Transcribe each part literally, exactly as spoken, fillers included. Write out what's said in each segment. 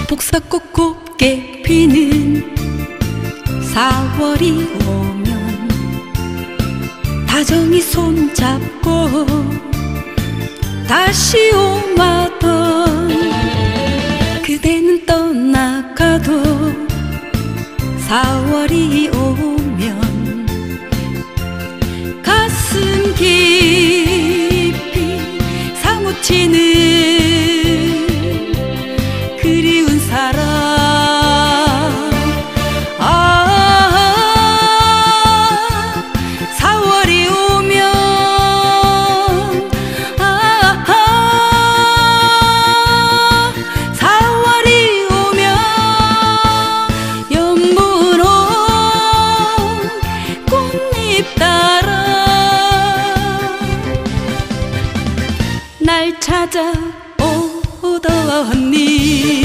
복사꽃 곱게 피는 사월이 오면 다정히 손잡고 다시 오마던 그대는 떠나가도 사월이 오면 가슴 깊이 사무치는 그리운 사람 아 사월이 오면 아, 아 사월이 오면 연분홍 꽃잎 따라 날 찾아오더니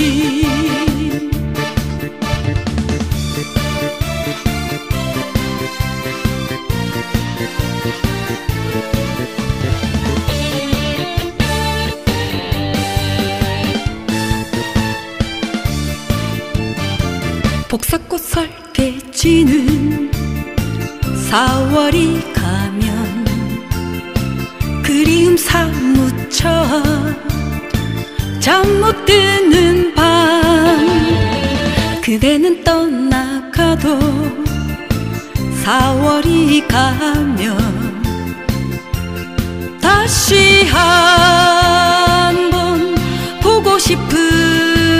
복사꽃 설계지는 사월이 가면 그리움 사무쳐 잠 못 드는 밤 그대는 떠나가도 사월이 가면 다시 한번 보고 싶은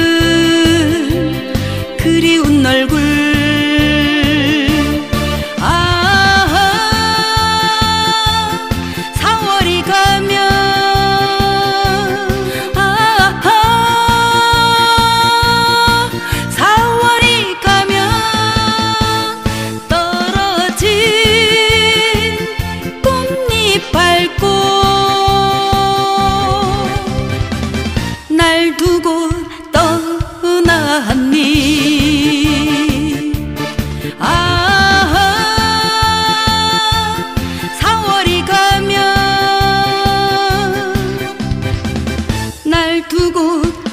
그리운 얼굴 아 사월이 가면 아 사월이 가면 떨어진 꽃잎 밟고 날 두고 떠나니 날 두고